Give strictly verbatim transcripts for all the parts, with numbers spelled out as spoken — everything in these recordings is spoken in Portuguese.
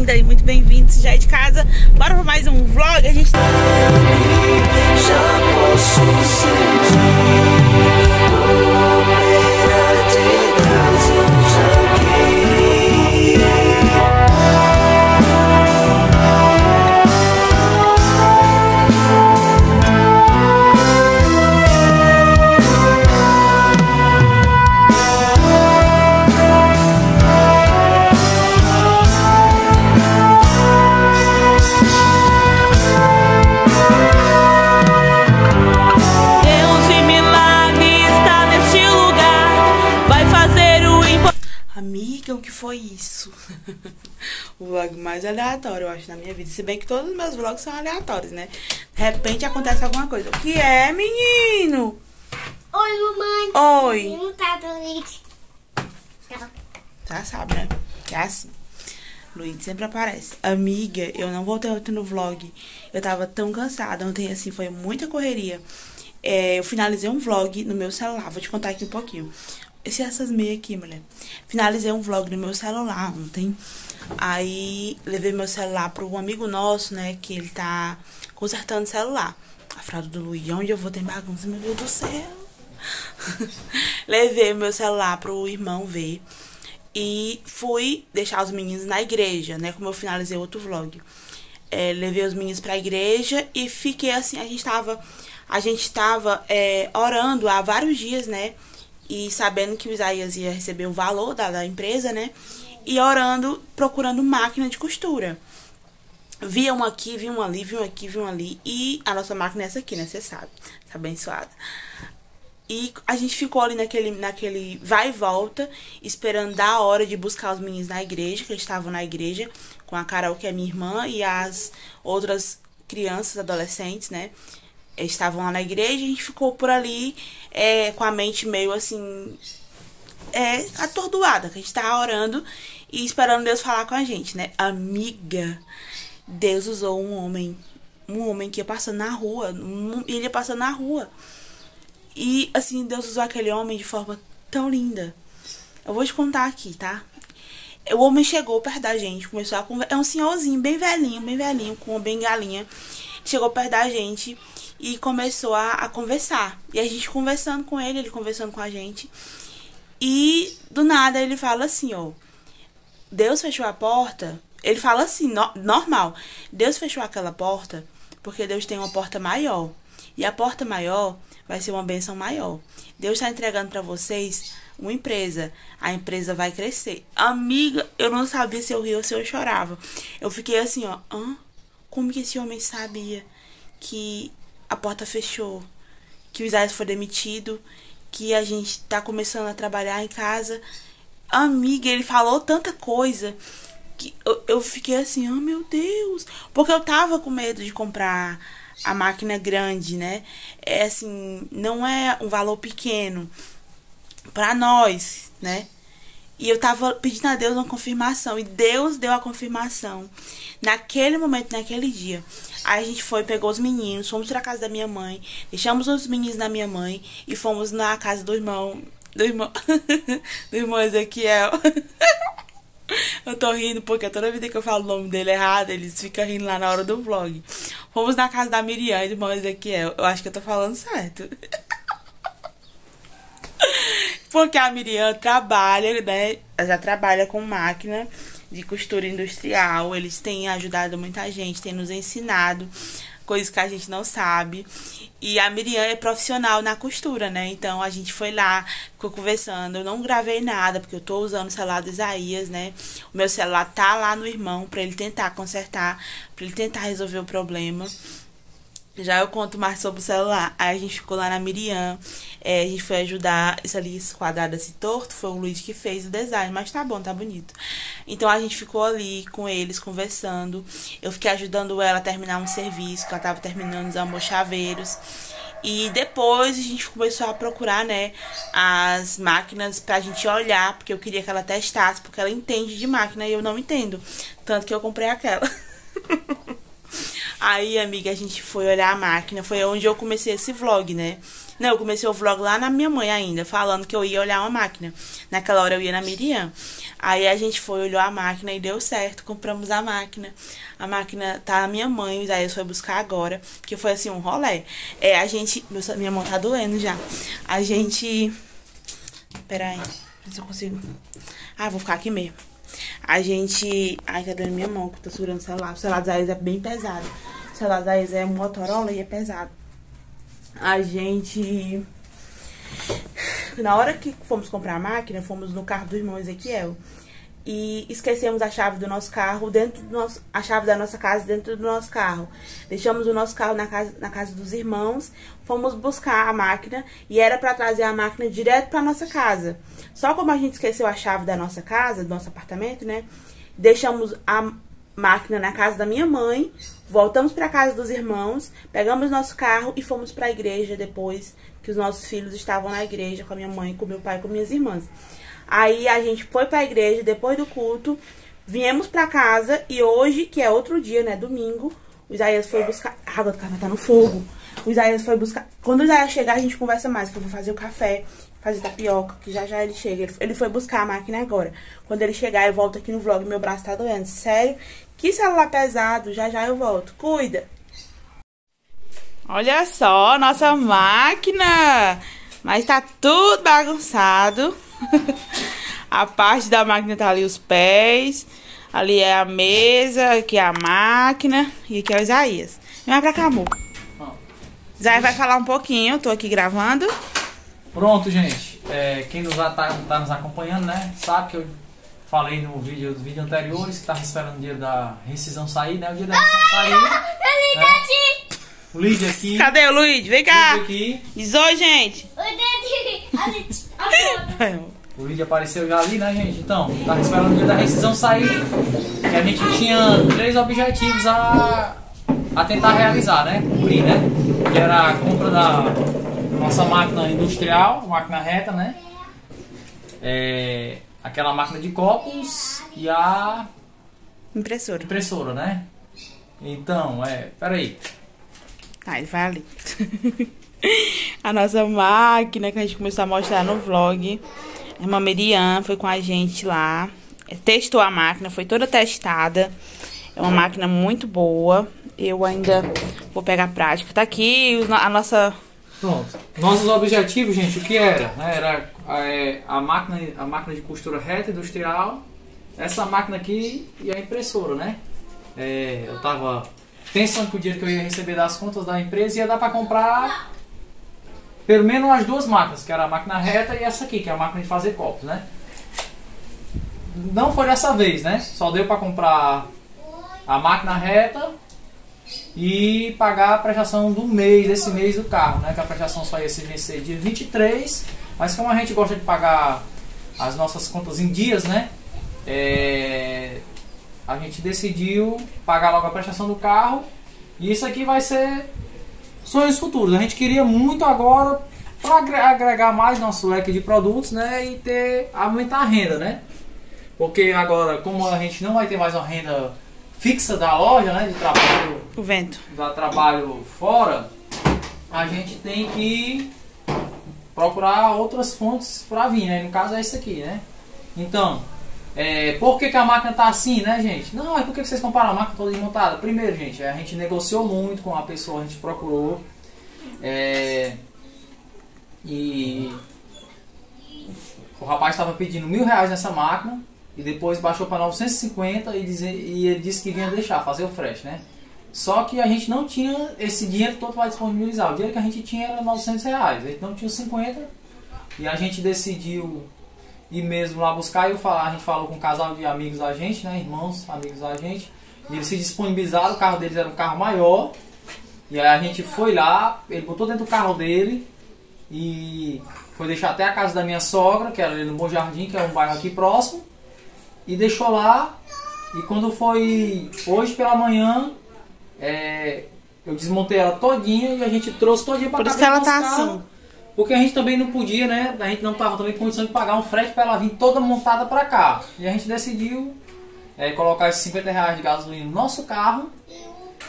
bem-vinda e muito bem-vindos já é de casa. Bora para mais um vlog. A gente já posso sentir o poder de Deus aqui. Amiga, o que foi isso? O vlog mais aleatório, eu acho, na minha vida. Se bem que todos os meus vlogs são aleatórios, né? De repente acontece alguma coisa. O que é, menino? Oi, mamãe. Oi. Não tá doente. Já sabe, né? Que é assim. Luiz sempre aparece. Amiga, eu não voltei ontem no vlog. Eu tava tão cansada. Ontem, assim, foi muita correria. É, eu finalizei um vlog no meu celular. Vou te contar aqui um pouquinho. Esse essas meias aqui, mulher. Finalizei um vlog no meu celular ontem. Aí, levei meu celular para um amigo nosso, né? Que ele tá consertando o celular. A fralda do Luiz, onde eu vou ter bagunça, meu Deus do céu. Levei meu celular pro irmão ver. E fui deixar os meninos na igreja, né? Como eu finalizei outro vlog. É, levei os meninos pra igreja e fiquei assim, a gente tava... A gente tava é, orando há vários dias, né? E sabendo que o Isaías ia receber o valor da, da empresa, né? E orando, procurando máquina de costura. Vi um aqui, vi um ali, vi um aqui, vi um ali. E a nossa máquina é essa aqui, né? Você sabe. Tá abençoada. E a gente ficou ali naquele, naquele vai e volta, esperando dar a hora de buscar os meninos na igreja, que eles estavam na igreja, com a Carol, que é minha irmã, e as outras crianças, adolescentes, né? Eles estavam lá na igreja e a gente ficou por ali é, com a mente meio assim, é, atordoada, que a gente tava orando e esperando Deus falar com a gente, né? Amiga, Deus usou um homem, um homem que ia passando na rua, um, ele ia passando na rua. E assim, Deus usou aquele homem de forma tão linda. Eu vou te contar aqui, tá? O homem chegou perto da gente, começou a conversar. É um senhorzinho bem velhinho, bem velhinho, com uma bengalinha. Chegou perto da gente e começou a, a conversar. E a gente conversando com ele, ele conversando com a gente. E do nada ele fala assim, ó. Deus fechou a porta. Ele fala assim, no, normal. Deus fechou aquela porta porque Deus tem uma porta maior. E a porta maior vai ser uma bênção maior. Deus está entregando para vocês uma empresa. A empresa vai crescer. Amiga, eu não sabia se eu ria ou se eu chorava. Eu fiquei assim, ó. Hã? Como que esse homem sabia que a porta fechou? Que o Isaías foi demitido? Que a gente tá começando a trabalhar em casa? Amiga, ele falou tanta coisa que eu, eu fiquei assim, oh meu Deus. Porque eu tava com medo de comprar a máquina grande, né? É assim, não é um valor pequeno pra nós, né? E eu tava pedindo a Deus uma confirmação. E Deus deu a confirmação. Naquele momento, naquele dia. Aí a gente foi, pegou os meninos, fomos pra casa da minha mãe. Deixamos os meninos na minha mãe. E fomos na casa do irmão. Do irmão. Do irmão Ezequiel. Eu tô rindo porque toda vida que eu falo o nome dele errado, eles ficam rindo lá na hora do vlog. Fomos na casa da Miriam e do irmão Ezequiel. Eu acho que eu tô falando certo. Porque a Miriam trabalha, né? Ela já trabalha com máquina de costura industrial. Eles têm ajudado muita gente, têm nos ensinado coisas que a gente não sabe. E a Miriam é profissional na costura, né? Então a gente foi lá, ficou conversando. Eu não gravei nada, porque eu tô usando o celular do Isaías, né? O meu celular tá lá no irmão pra ele tentar consertar, pra ele tentar resolver o problema. Já eu conto mais sobre o celular. Aí a gente ficou lá na Miriam. É, a gente foi ajudar. Isso ali, esse quadrado assim torto, foi o Luiz que fez o design. Mas tá bom, tá bonito. Então a gente ficou ali com eles, conversando. Eu fiquei ajudando ela a terminar um serviço, que ela tava terminando os almochaveiros. E depois a gente começou a procurar, né, as máquinas pra gente olhar. Porque eu queria que ela testasse, porque ela entende de máquina e eu não entendo. Tanto que eu comprei aquela. Aí, amiga, a gente foi olhar a máquina. Foi onde eu comecei esse vlog, né? Não, eu comecei o vlog lá na minha mãe ainda, falando que eu ia olhar uma máquina. Naquela hora eu ia na Miriam. Aí a gente foi, olhou a máquina e deu certo. Compramos a máquina. A máquina tá na minha mãe, o Isaías foi buscar agora. Que foi assim, um rolê. É, a gente... Meu, minha mão tá doendo já. A gente... Pera aí, se eu consigo... Ah, vou ficar aqui mesmo. A gente... Ai, tá doendo minha mão, que eu tô segurando o celular. O celular do Isaías é bem pesado. O celular do Isaías é um Motorola e é pesado. A gente... Na hora que fomos comprar a máquina, fomos no carro do irmão Ezequiel. E esquecemos a chave do nosso carro dentro do nosso... A chave da nossa casa dentro do nosso carro. Deixamos o nosso carro na casa, na casa dos irmãos. Fomos buscar a máquina. E era pra trazer a máquina direto pra nossa casa. Só como a gente esqueceu a chave da nossa casa, do nosso apartamento, né? Deixamos a máquina na casa da minha mãe. Voltamos pra casa dos irmãos. Pegamos nosso carro e fomos pra igreja depois que os nossos filhos estavam na igreja com a minha mãe, com meu pai e com minhas irmãs. Aí a gente foi pra igreja depois do culto, viemos pra casa e hoje, que é outro dia, né, domingo, o Isaías foi buscar... A água do café tá no fogo. O Isaías foi buscar... Quando o Isaías chegar, a gente conversa mais, porque eu vou fazer o café, fazer tapioca, que já já ele chega. Ele foi buscar a máquina agora. Quando ele chegar, eu volto aqui no vlog, meu braço tá doendo. Sério? Que celular pesado, já já eu volto. Cuida! Olha só, nossa máquina! Mas tá tudo bagunçado. A parte da máquina tá ali os pés. Ali é a mesa, aqui é a máquina. E aqui é o Isaías. Vem pra cá, amor. Isaías vai falar um pouquinho, eu tô aqui gravando. Pronto, gente. É, quem nos, tá, tá nos acompanhando, né? Sabe que eu falei no vídeo dos vídeos anteriores que tava esperando o dia da rescisão sair, né? O dia da rescisão sair. Né? O Lídia aqui. Cadê o Luiz? Vem cá. Aqui. Diz oi, gente. O Lídia apareceu já ali, né, gente? Então, tava esperando o dia da rescisão sair. Que a gente tinha três objetivos a, a tentar realizar, né? Cumprir, né? Que era a compra da nossa máquina industrial, máquina reta, né? É, aquela máquina de copos e a impressora. Impressora, né? Então, é... Peraí. Ah, ele vai ali. A nossa máquina que a gente começou a mostrar no vlog. A irmã Miriam foi com a gente lá. Testou a máquina, foi toda testada. É uma máquina muito boa. Eu ainda vou pegar a prática. Tá aqui a nossa... Pronto. Nossos objetivos, gente, o que era? Né? Era é, a, máquina, a máquina de costura reta industrial. Essa máquina aqui e a impressora, né? É, eu tava... pensando que o dinheiro que eu ia receber das contas da empresa ia dar para comprar pelo menos as duas máquinas, que era a máquina reta e essa aqui, que é a máquina de fazer copos, né? Não foi dessa vez, né? Só deu para comprar a máquina reta e pagar a prestação do mês, desse mês do carro, né? Que a prestação só ia se vencer dia vinte e três, mas como a gente gosta de pagar as nossas contas em dias, né? É... a gente decidiu pagar logo a prestação do carro. E isso aqui vai ser sonhos futuros. A gente queria muito agora para agregar mais nosso leque de produtos, né? E ter, aumentar a renda, né? Porque agora, como a gente não vai ter mais uma renda fixa da loja, né? De trabalho, o vento. Da trabalho fora, a gente tem que procurar outras fontes para vir, né? No caso é isso aqui, né? Então... É, por que, que a máquina tá assim, né, gente? Não, é porque vocês compraram a máquina toda desmontada. Primeiro, gente, a gente negociou muito com a pessoa, a gente procurou. É, e o rapaz estava pedindo mil reais nessa máquina e depois baixou para novecentos e cinquenta e, dizer, e ele disse que vinha deixar, fazer o frete, né? Só que a gente não tinha esse dinheiro todo para disponibilizar. O dinheiro que a gente tinha era novecentos reais, a gente não tinha cinquenta e a gente decidiu... E mesmo lá buscar, eu falar, a gente falou com um casal de amigos da gente, né, irmãos, amigos da gente, e eles se disponibilizaram, o carro deles era um carro maior, e aí a gente foi lá, ele botou dentro do carro dele, e foi deixar até a casa da minha sogra, que era ali no Bom Jardim, que é um bairro aqui próximo, e deixou lá, e quando foi hoje pela manhã, é, eu desmontei ela todinha, e a gente trouxe todinha para cá. Por isso que ela tá assim. Porque a gente também não podia, né? A gente não estava também em condição de pagar um frete para ela vir toda montada para cá. E a gente decidiu é, colocar esses cinquenta reais de gasolina no nosso carro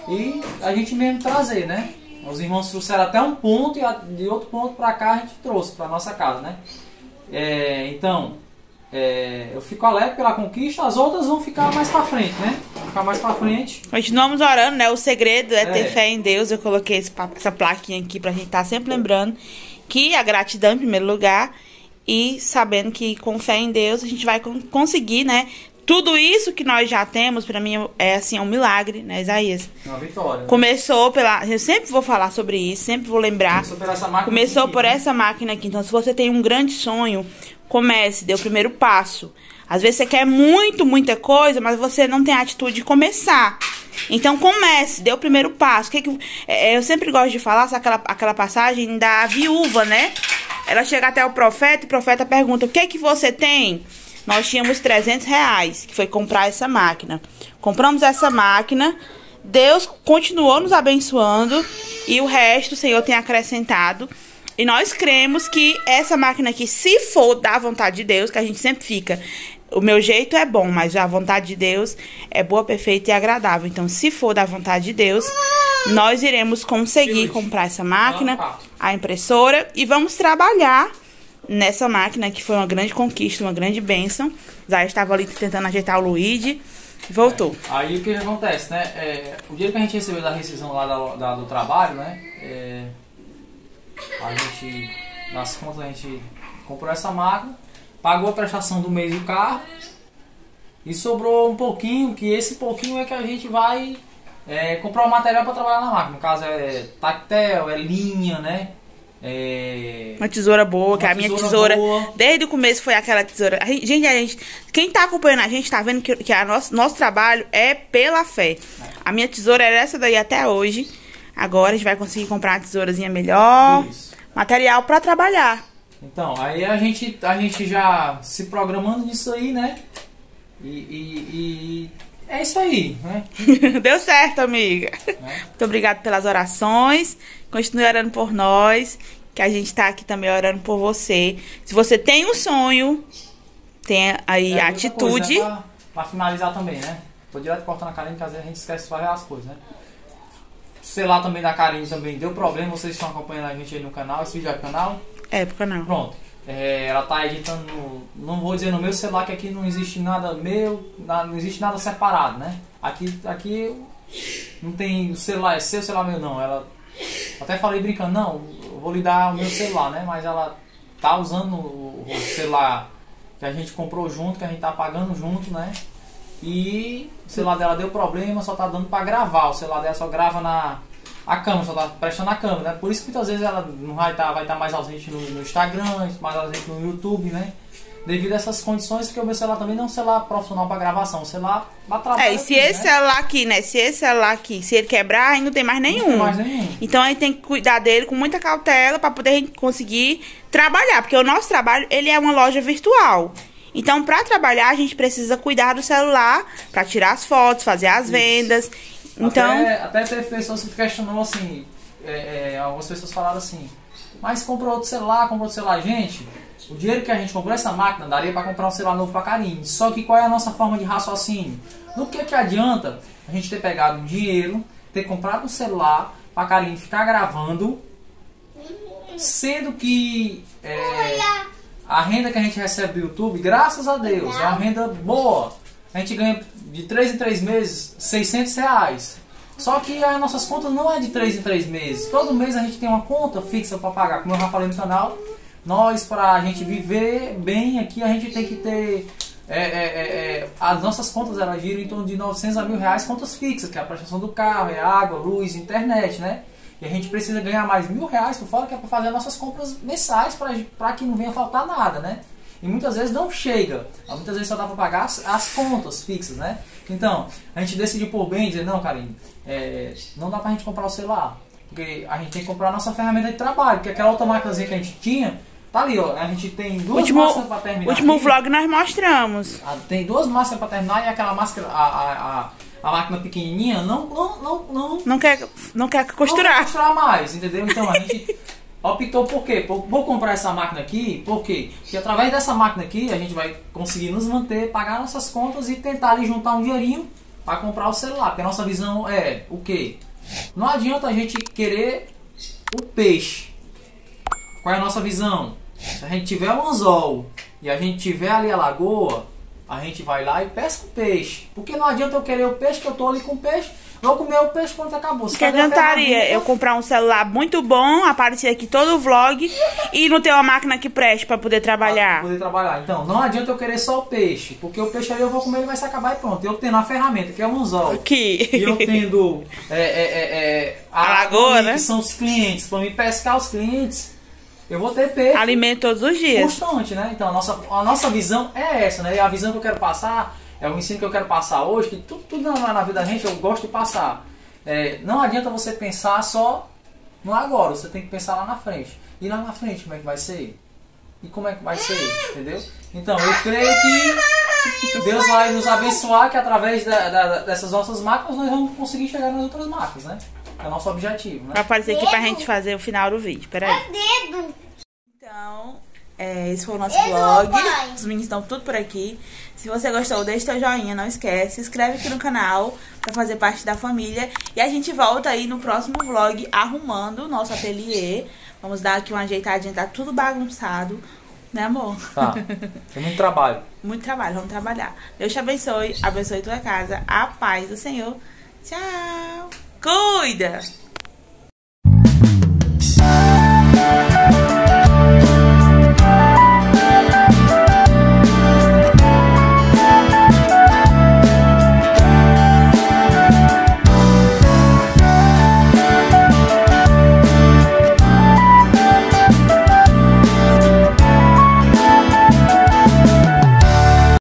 e a gente mesmo trazer, né? Os irmãos trouxeram até um ponto e a, de outro ponto pra cá a gente trouxe pra nossa casa, né? É, então, é, eu fico alegre pela conquista, as outras vão ficar mais pra frente, né? Vão ficar mais pra frente. Continuamos orando, né? O segredo é, É. ter fé em Deus. Eu coloquei esse pa- essa plaquinha aqui pra gente estar sempre lembrando que a gratidão em primeiro lugar e sabendo que com fé em Deus a gente vai con- conseguir, né? Tudo isso que nós já temos, pra mim, é assim, é um milagre, né, Isaías? Uma vitória. Né? Começou pela... Eu sempre vou falar sobre isso, sempre vou lembrar. Começou por essa máquina Começou aqui, por né? essa máquina aqui. Então, se você tem um grande sonho, comece, dê o primeiro passo. Às vezes você quer muito, muita coisa, mas você não tem a atitude de começar. Então, comece, dê o primeiro passo. Que que... é, Eu sempre gosto de falar sabe aquela, aquela passagem da viúva, né? Ela chega até o profeta e o profeta pergunta, o que que você tem? Nós tínhamos trezentos reais, que foi comprar essa máquina. Compramos essa máquina, Deus continuou nos abençoando e o resto o Senhor tem acrescentado. E nós cremos que essa máquina aqui, se for da vontade de Deus, que a gente sempre fica, o meu jeito é bom, mas a vontade de Deus é boa, perfeita e agradável. Então, se for da vontade de Deus, nós iremos conseguir comprar essa máquina, a impressora, e vamos trabalhar nessa máquina, que foi uma grande conquista, uma grande bênção. Zé estava ali tentando ajeitar o Luigi e voltou. É, aí o que acontece, né? É, o dinheiro que a gente recebeu da rescisão lá da, da- do trabalho, né? É, a gente, nas contas, a gente comprou essa máquina, pagou a prestação do mês do carro e sobrou um pouquinho, que esse pouquinho é que a gente vai é, comprar o material para trabalhar na máquina. No caso é tactel, é linha, né? É, Uma tesoura boa, que Uma a minha tesoura tesoura, boa. desde o começo foi aquela tesoura. A gente, gente, a gente, quem tá acompanhando a gente tá vendo que, que a nosso, nosso trabalho é pela fé. A minha tesoura era essa daí até hoje. Agora a gente vai conseguir comprar uma tesourazinha melhor, Isso. material pra trabalhar. Então, aí a gente, a gente já se programando nisso aí, né? E, e- e é isso aí, né? Deu certo, amiga. Né? Muito obrigada pelas orações. Continue orando por nós, que a gente tá aqui também orando por você. Se você tem um sonho, tenha aí É, a outra atitude. coisa, né, pra, pra finalizar também, né? Tô direto cortando a Karine, que às vezes a gente esquece de fazer as coisas, né? Sei lá também da Karine também deu problema, vocês estão acompanhando a gente aí no canal, esse vídeo é do canal. Época não. Pronto. É, ela tá editando, no, não vou dizer no meu celular, que aqui não existe nada meu, na- não existe nada separado, né? Aqui, aqui não tem o celular, é seu celular meu não. Ela até falei brincando, não, eu vou lhe dar o meu celular, né? Mas ela tá usando o, o celular que a gente comprou junto, que a gente tá pagando junto, né? E o celular dela deu problema, só tá dando pra gravar. O celular dela só grava na a câmera, só tá prestando a câmera, né? Por isso que muitas vezes ela não vai estar vai tá mais ausente no, no Instagram, mais ausente no YouTube, né? Devido a essas condições, porque o meu celular também não é um celular profissional para gravação, um celular para trabalho. É, e se aqui, esse né? celular aqui, né? Se esse celular aqui, se ele quebrar, aí não tem mais nenhum. Não tem mais nenhum. Então a gente tem que cuidar dele com muita cautela para poder a gente conseguir trabalhar, porque o nosso trabalho, ele é uma loja virtual. Então, para trabalhar, a gente precisa cuidar do celular para tirar as fotos, fazer as Isso. vendas. Então, Até, até teve pessoas que questionou assim, é, é, algumas pessoas falaram assim, mas comprou outro celular, comprou outro celular. Gente, o dinheiro que a gente comprou essa máquina daria para comprar um celular novo para Karine. Só que qual é a nossa forma de raciocínio? No que que adianta a gente ter pegado o dinheiro, ter comprado um celular para Karine ficar gravando, sendo que é, a renda que a gente recebe do YouTube, graças a Deus, é uma renda boa. A gente ganha de três em três meses seiscentos reais. Só que as nossas contas não é de três em três meses. Todo mês a gente tem uma conta fixa para pagar. Como eu já falei no canal, nós, para a gente viver bem aqui, a gente tem que ter... É, é, é, é, as nossas contas, elas giram em torno de novecentos a mil reais, contas fixas, que é a prestação do carro, é água, luz, internet, né? E a gente precisa ganhar mais mil reais por fora, que é para fazer as nossas compras mensais, para que não venha faltar nada, né? E muitas vezes não chega, muitas vezes só dá para pagar as, as contas fixas, né? Então, a gente decidiu por bem dizer, não, Karine, é, não dá pra gente comprar o celular, porque a gente tem que comprar a nossa ferramenta de trabalho, porque aquela outra máquinazinha que a gente tinha, tá ali, ó, a gente tem duas último, máscaras para terminar. último aqui. vlog nós mostramos. Ah, tem duas máscaras para terminar e aquela máscara, a, a, a, a máquina pequenininha, não, não, não, não, Não quer, não quer não costurar. vai costurar mais, entendeu? Então a gente optou por quê? Por, vou comprar essa máquina aqui, por quê? Porque através dessa máquina aqui a gente vai conseguir nos manter, pagar nossas contas e tentar ali juntar um dinheirinho para comprar o celular, porque a nossa visão é o quê? Não adianta a gente querer o peixe. Qual é a nossa visão? Se a gente tiver um anzol e a gente tiver ali a lagoa, a gente vai lá e pesca o peixe. Porque não adianta eu querer o peixe, que eu tô ali com o peixe, vou comer o peixe quando acabou. Que adiantaria eu comprar um celular muito bom, aparecer aqui todo o vlog e não ter uma máquina que preste para poder trabalhar. Pra poder trabalhar. Então, não adianta eu querer só o peixe, porque o peixe ali eu vou comer, ele vai se acabar e pronto. Eu tendo a ferramenta, que é o anzol, Aqui. e eu tendo é, é, é, é, A lagoa, né? que são os clientes, para me pescar os clientes, eu vou ter peixe. Alimento todos os dias. Constante, né? Então, a nossa, a nossa visão é essa, né? E a visão que eu quero passar, é o ensino que eu quero passar hoje, que tudo, tudo na, na vida da gente eu gosto de passar. É, não adianta você pensar só no agora, você tem que pensar lá na frente. E lá na frente, como é que vai ser? E como é que vai ser? Entendeu? Então, eu creio que Deus vai nos abençoar, que através da, da, dessas nossas máquinas nós vamos conseguir chegar nas outras máquinas, né? É o nosso objetivo, né? Vai aparecer aqui pra gente fazer o final do vídeo. Peraí. Dedo. Então, é, esse foi o nosso Dedo, vlog. pai. Os meninos estão tudo por aqui. Se você gostou, deixa seu joinha, não esquece. Se inscreve aqui no canal pra fazer parte da família. E a gente volta aí no próximo vlog arrumando o nosso ateliê. Vamos dar aqui uma ajeitadinha, tá tudo bagunçado. Né, amor? Tá. Tem muito trabalho. Muito trabalho, vamos trabalhar. Deus te abençoe, abençoe tua casa. A paz do Senhor. Tchau. Cuida!